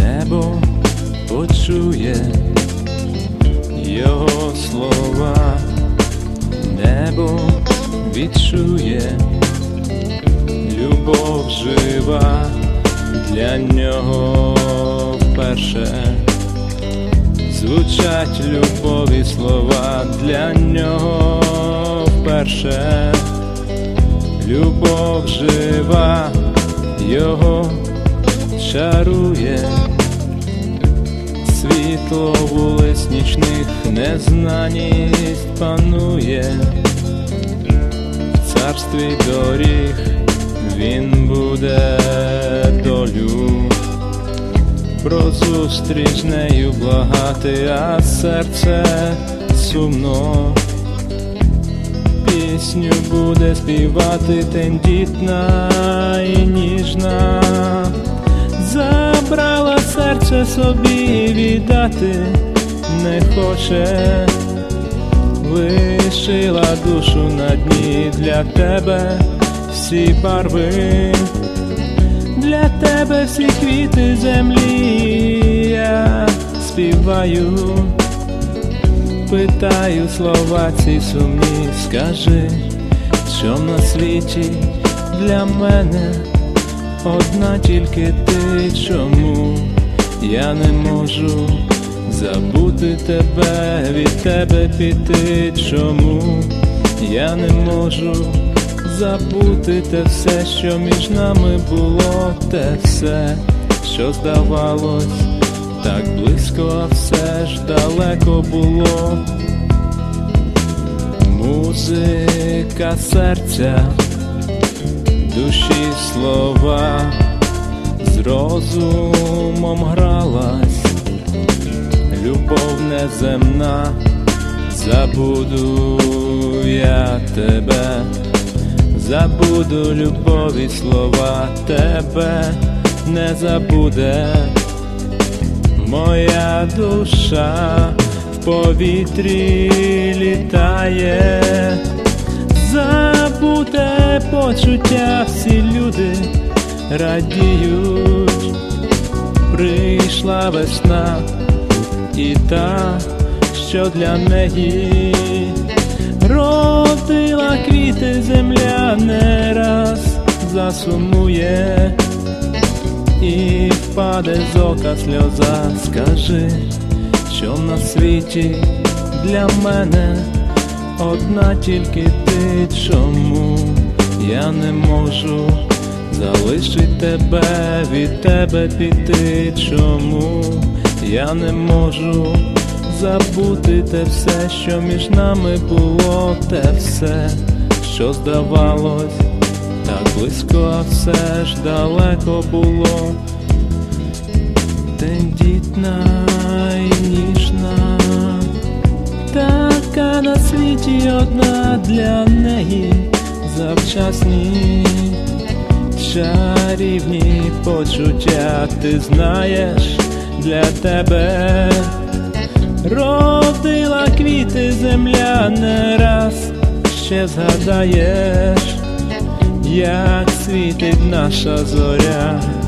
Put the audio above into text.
небо почує його слова, небо відчує, любов жива для нього вперше. Звучать любові слова для нього вперше. Любов жива його чарує, світло вулиць нічних незнаність панує. В царстві доріг він буде долю про зустріч з нею благати, а серце сумно пісню буде співати тендітна і ніжна. Забрала серце собі віддати не хоче, лишила душу на дні для тебе всі барви, для тебе всі квіти землі. Я співаю, питаю слова ці сумні. Скажи, що на світі для мене одна тільки ти. Чому я не можу забути тебе, від тебе піти? Чому я не можу забути те все, що між нами було, те все, що здавалось так близько, а все ж далеко було. Музика серця, душі слова, з розумом гралась, любов неземна. Забуду я тебе, забуду любові слова, тебе не забуде моя душа. В повітрі літає забуте почуття, всі люди радіють. Прийшла весна і та, що для неї родила квіти земля, не раз засумує і впаде з ока сльоза. Скажи, що на світі для мене одна тільки ти. Чому я не можу залишить тебе, від тебе піти? Чому я не можу забути те все, що між нами було, те все, що здавалось так близько, а все ж далеко було. Тендітна і ніжна, така на світі одна, для неї завчасні чарівні почуття. Ти знаєш, для тебе родила квіти земля, не раз ще згадаєш, як світить наша зоря.